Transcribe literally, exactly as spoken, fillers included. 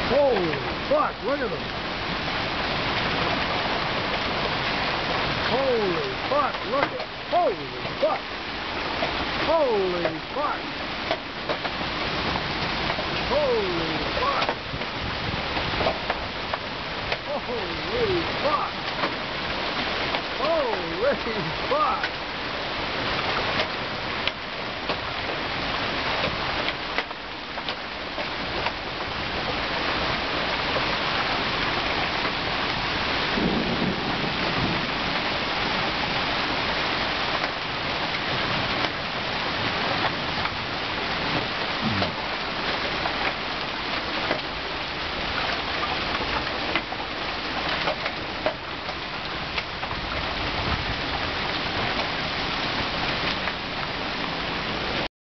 Holy fuck, look at them. Holy fuck, look at, holy fuck. Holy fuck. Holy fuck. Holy fuck. Holy fuck.